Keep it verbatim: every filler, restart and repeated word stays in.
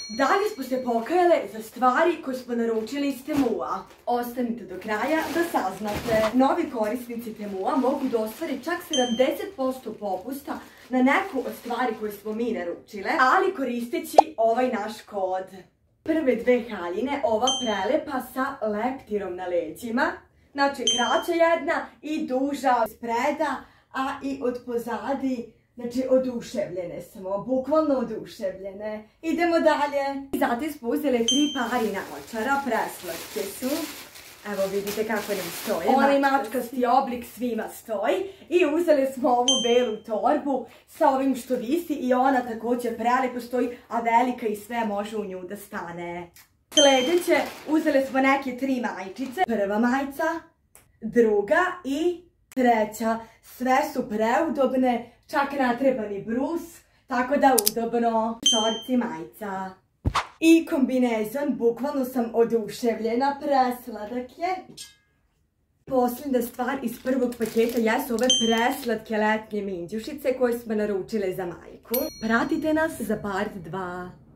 Dalje smo se pokajale za stvari koje smo naručili iz Temua. Ostanite do kraja da saznate. Novi korisnici Temua mogu da ostvare čak sedamdeset posto popusta na neku od stvari koje smo mi naručile, ali koristeći ovaj naš kod. Prve dve haljine, ova prelepa sa leptirom na leđima. Znači, kraća jedna i duža spreda, a i od pozadi, znači, oduševljene smo, bukvalno oduševljene. Idemo dalje. Zatim smo uzeli tri pari naočara, preslatke su. Evo vidite kako nam stoje. Onaj mačkasti oblik svima stoji. I uzeli smo ovu belu torbu sa ovim što visi i ona također prelepo stoji, a velika i sve može u nju da stane. Sljedeće, uzeli smo neke tri majčice. Prva majca, druga i treća. Sve su preudobne, čak natrebani brus, tako da udobno. Šorci, majca. I kombinezon, bukvalno sam oduševljena, presladak je. Posljedna stvar iz prvog paketa jesu ove preslatke letnje minđušice koje smo naručile za majku. Pratite nas za part dva.